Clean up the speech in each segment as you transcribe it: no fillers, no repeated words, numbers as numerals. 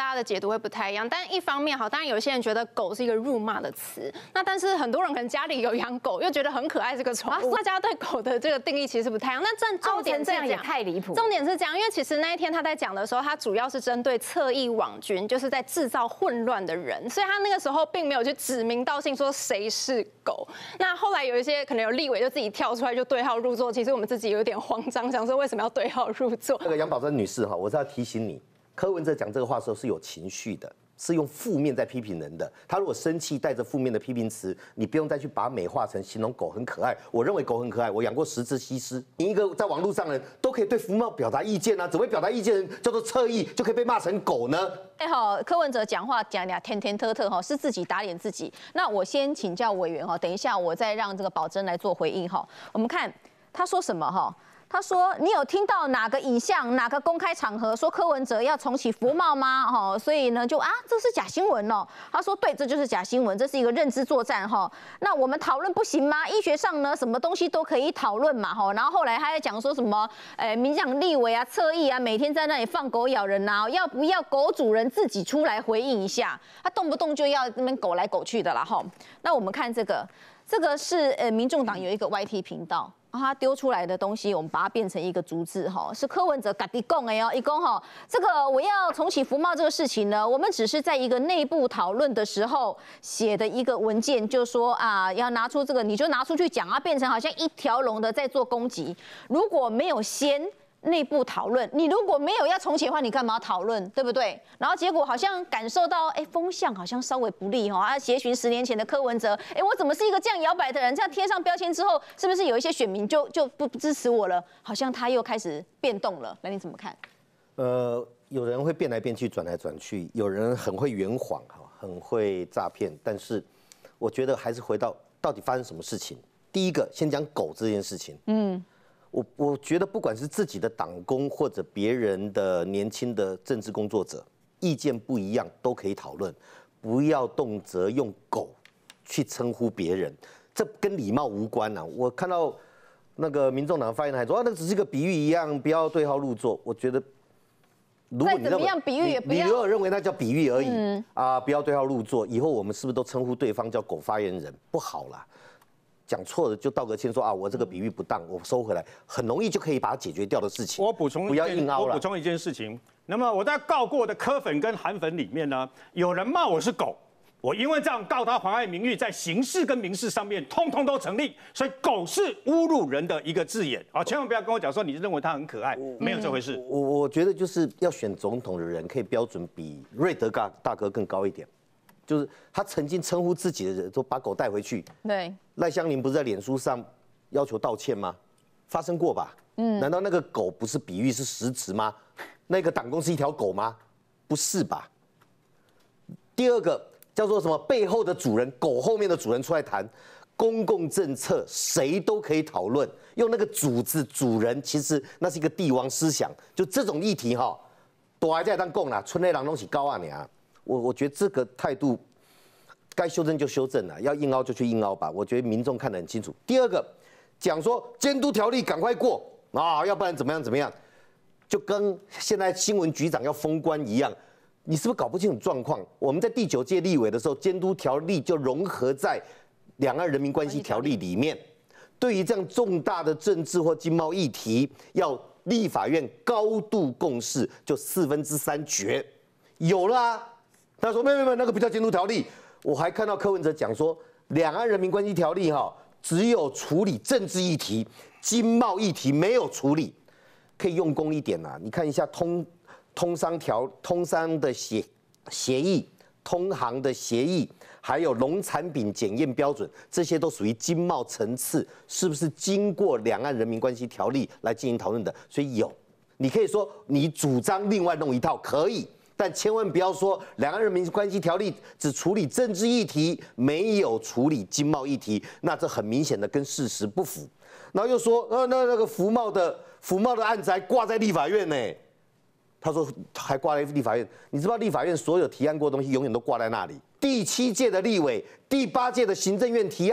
家的解读会不太一样。但一方面好，当然有些人觉得狗是一个辱骂的词，那但是很多人可能家里有养狗，又觉得很可爱这个宠物，大家对狗的这个定义其实不太一样。那重点这样也太离谱。 重点是这样，因为其实那一天他在讲的时候，他主要是针对侧翼网军，就是在制造混乱的人，所以他那个时候并没有去指名道姓说谁是狗。那后来有一些可能有立委就自己跳出来就对号入座，其实我们自己有点慌张，想说为什么要对号入座？ 那个杨宝珍女士哈，我是要提醒你，柯文哲讲这个话的时候是有情绪的，是用负面在批评人的。他如果生气带着负面的批评词，你不用再去把它美化成形容狗很可爱。我认为狗很可爱，我养过10只西施。你一个在网络上的人都可以对服贸表达意见啊，只会表达意见的人叫做侧翼，就可以被骂成狗呢？ 柯文哲讲话讲俩天天特特哈，是自己打脸自己。那我先请教委员哈，等一下我再让这个宝珍来做回应哈。我们看他说什么哈？他说：“你有听到哪个影像、哪个公开场合说柯文哲要重启服贸吗？哈，所以呢，这是假新闻哦。”他说：“对，这就是假新闻，这是一个认知作战哈。那我们讨论不行吗？医学上呢，什么东西都可以讨论嘛哈。然后后来他还讲说什么，民进党立委啊、侧翼啊，每天在那里放狗咬人呐，要不要狗主人自己出来回应一下？他动不动就要那边狗来狗去的啦哈。那我们看这个是民众党有一个 YT 频道。”他丢出来的东西，我们把它变成一个逐字哈，是柯文哲自己讲的哦，一共哈，这个我要重启服贸这个事情呢，我们只是在一个内部讨论的时候写的一个文件，就说啊，要拿出这个，你就拿出去讲啊，变成好像一条龙的在做攻击，如果没有先内部讨论，你如果没有要重启的话，你干嘛讨论，对不对？然后结果好像感受到，风向好像稍微不利哈，协寻10年前的柯文哲，我怎么是一个这样摇摆的人？这样贴上标签之后，是不是有一些选民就不支持我了？好像他又开始变动了，来你怎么看？ 有人会变来变去，转来转去，有人很会圆谎哈，很会诈骗，但是我觉得还是回到到底发生什么事情。第一个，先讲狗这件事情，我觉得不管是自己的党工或者别人的年轻的政治工作者，意见不一样都可以讨论，不要动辄用狗去称呼别人，这跟礼貌无关啊。我看到那个民众党发言人还说那只是个比喻一样，不要对号入座。我觉得，如果你怎么样比喻也不要， 你如果认为那叫比喻而已不要对号入座，以后我们是不是都称呼对方叫狗发言人？不好啦。讲错了就道个歉，说我这个比喻不当，我收回来，很容易就可以把它解决掉的事情。 我补充不要硬凹了。 我补充一件事情，那么我在告过的柯粉跟韩粉里面呢，有人骂我是狗，我因为这样告他妨碍名誉，在刑事跟民事上面通通都成立，所以狗是侮辱人的一个字眼啊，千万不要跟我讲说你认为它很可爱，没有这回事。 我觉得就是要选总统的人，可以标准比瑞德大哥更高一点。就是他曾经称呼自己的人，说把狗带回去。 对， 赖香伶不是在脸书上要求道歉吗？发生过吧？难道那个狗不是比喻是实质吗？那个党工是一条狗吗？不是吧？第二个叫做什么？背后的主人，狗后面的主人出来谈公共政策，谁都可以讨论。用那个主字主人，其实那是一个帝王思想。就这种议题哈，都还在当讲啦，村内人都是高啊你啊。我觉得这个态度该修正就修正了，要硬凹就去硬凹吧。我觉得民众看得很清楚。第二个讲说监督条例赶快过要不然怎么样怎么样，就跟现在新闻局长要封关一样，你是不是搞不清楚状况？我们在第9届立委的时候，监督条例就融合在两岸人民关系条例里面。对于这样重大的政治或经贸议题，要立法院高度共识，就3/4决有啦。他说没有，那个不叫监督条例。我还看到柯文哲讲说，两岸人民关系条例只有处理政治议题，经贸议题没有处理，可以用功一点啊。你看一下通商的协议、通航的协议，还有农产品检验标准，这些都属于经贸层次，是不是经过两岸人民关系条例来进行讨论的？所以有，你可以说你主张另外弄一套可以。但千万不要说两岸人民关系条例只处理政治议题，没有处理经贸议题，那这很明显的跟事实不符。然后又说，那个服贸的案子还挂在立法院呢。他说还挂在立法院，你知道立法院所有提案过的东西永远都挂在那里。第7届的立委、第8届的行政院提案，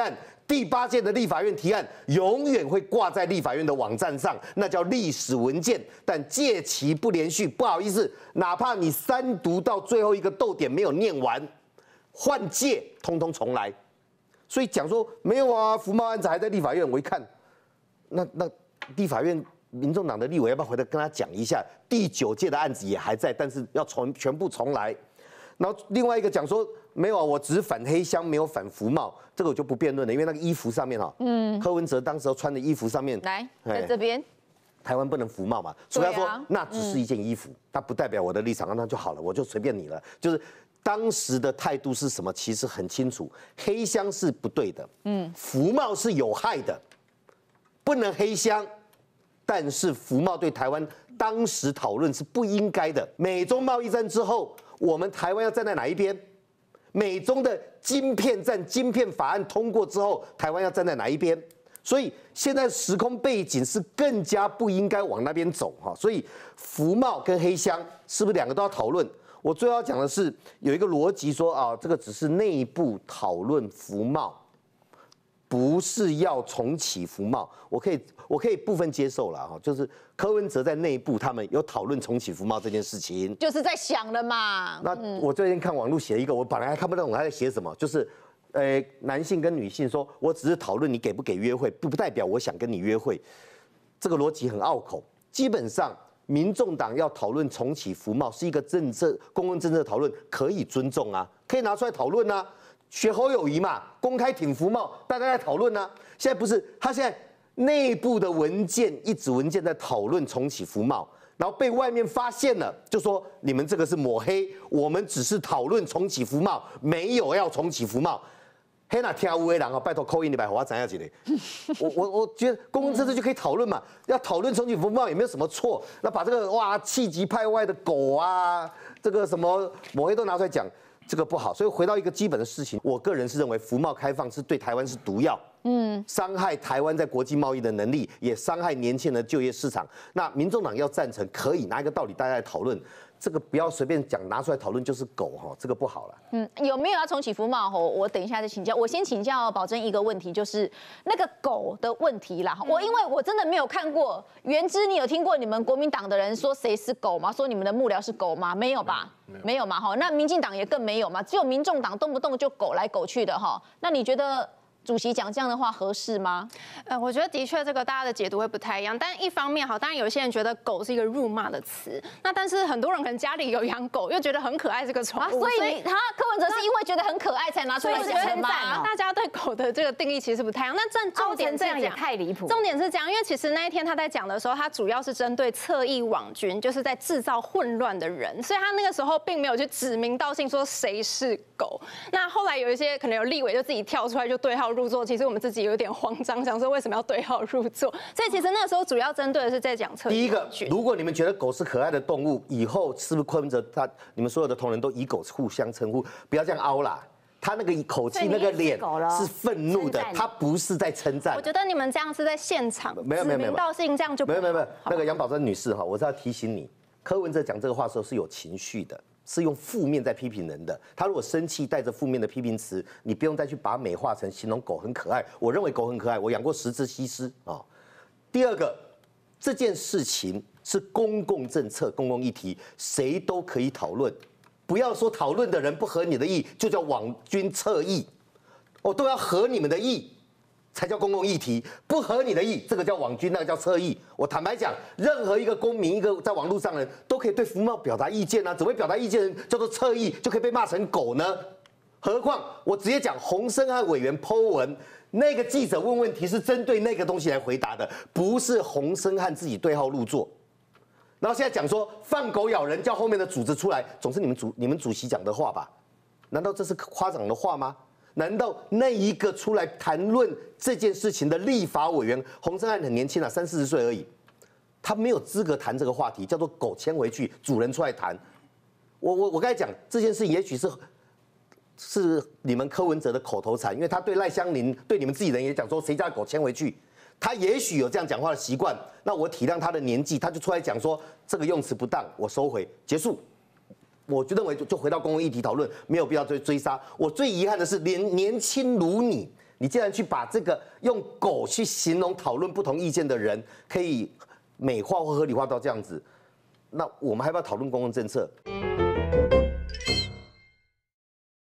第8届的立法院提案永远会挂在立法院的网站上，那叫历史文件。但届期不连续，不好意思，哪怕你3读到最后一个逗点没有念完，换届通通重来。所以讲说没有啊，福茂案子还在立法院，我一看，那立法院民众党的立委要不要回来跟他讲一下？第9届的案子也还在，但是要全部重来。然后另外一个讲说没有啊，我只是反黑箱，没有反福茂，这个我就不辩论了，因为那个衣服上面哈，柯文哲当时候穿的衣服上面， 来在这边， 台湾不能服贸嘛，所以他说那只是一件衣服，它不代表我的立场，那就好了，我就随便你了。就是当时的态度是什么，其实很清楚，黑箱是不对的，服贸是有害的，不能黑箱。但是服贸对台湾当时讨论是不应该的。美中贸易战之后，我们台湾要站在哪一边？美中的晶片战、晶片法案通过之后，台湾要站在哪一边？所以现在时空背景是更加不应该往那边走哈。所以服贸跟黑箱是不是2个都要讨论？我最后要讲的是有一个逻辑说啊，这个只是内部讨论服贸。不是要重启服贸，我可以部分接受了哈，就是柯文哲在内部他们有讨论重启服贸这件事情， 就是在想了嘛。 那我最近看网络写一个，我本来还看不懂他在写什么，就是男性跟女性说，我只是讨论你给不给约会，不代表我想跟你约会，这个逻辑很拗口。基本上，民众党要讨论重启服贸是一个公共政策讨论，可以尊重啊，可以拿出来讨论啊。学侯友宜嘛，公开挺服贸，大家在讨论呢。现在不是，他现在内部的文件一纸文件在讨论重启服贸，然后被外面发现了，就说你们这个是抹黑，我们只是讨论重启服贸，没有要重启服贸。嘿，那听有的人哦，拜托扣印200，我怎样子嘞？我觉得公共政策就可以讨论嘛，要讨论重启服贸也没有什么错。那把这个哇气急败坏的狗啊，这个什么抹黑都拿出来讲。这个不好，所以回到一个基本的事情，我个人是认为服贸开放是对台湾是毒药，伤害台湾在国际贸易的能力，也伤害年轻人的就业市场。那民众党要赞成，可以拿一个道理大家来讨论，这个不要随便讲拿出来讨论就是狗哈，这个不好了。 有没有要重启服贸？我等一下再请教。我先请教宝珍一个问题，就是那个狗的问题啦。因为我真的没有看过，元之你有听过你们国民党的人说谁是狗吗？说你们的幕僚是狗吗？没有吧？没有嘛哈。那民进党也更没有嘛，只有民众党动不动就狗来狗去的哈。那你觉得？主席讲这样的话合适吗？ 我觉得的确这个大家的解读会不太一样。但一方面好，当然有些人觉得狗是一个辱骂的词，那但是很多人可能家里有养狗，又觉得很可爱这个宠物， 所以柯文哲是因为觉得很可爱才拿出来称赞。 大家对狗的这个定义其实不太一样。那重点是这样也太离谱。 重点是这样，因为其实那一天他在讲的时候，他主要是针对侧翼网军，就是在制造混乱的人，所以他那个时候并没有去指名道姓说谁是狗。那后来有一些可能有立委就自己跳出来就对号入座，其实我们自己有点慌张，想说为什么要对号入座。所以其实那个时候主要针对的是在讲侧翼网军。 第一个，如果你们觉得狗是可爱的动物，以后是不是柯文哲你们所有的同仁都以狗互相称呼，不要这样凹啦。他那个口气、那个脸是愤怒的，他不是在称赞。 我觉得你们这样是在现场指名道姓，这样就没有。那个杨宝珍女士哈，我是要提醒你，柯文哲讲这个话的时候是有情绪的。是用负面在批评人的，他如果生气带着负面的批评词，你不用再去把它美化成形容狗很可爱。我认为狗很可爱，我养过10只西施啊。第二个，这件事情是公共政策、公共议题，谁都可以讨论，不要说讨论的人不合你的意，就叫网军侧翼，都要合你们的意。才叫公共议题，不合你的意，这个叫网军，那个叫侧翼。我坦白讲，任何一个公民，一个在网络上的人都可以对服贸表达意见啊，只会表达意见的人叫做侧翼，就可以被骂成狗呢？何况我直接讲，洪申翰委员 po 文，那个记者问问题是针对那个东西来回答的，不是洪申翰自己对号入座。然后现在讲说放狗咬人，叫后面的组织出来，总是你们主席讲的话吧？难道这是夸张的话吗？难道那一个出来谈论这件事情的立法委员洪申翰很年轻啊，30-40岁而已，他没有资格谈这个话题，叫做狗牵回去，主人出来谈。我刚才讲这件事，也许是你们柯文哲的口头禅，因为他对赖香伶对你们自己人也讲说谁家狗牵回去，他也许有这样讲话的习惯。那我体谅他的年纪，他就出来讲说这个用词不当，我收回，结束。我就认为就回到公共议题讨论，没有必要追杀。我最遗憾的是，连年轻如你你既然去把这个用狗去形容讨论不同意见的人，可以美化或合理化到这样子，那我们还要不要讨论公共政策？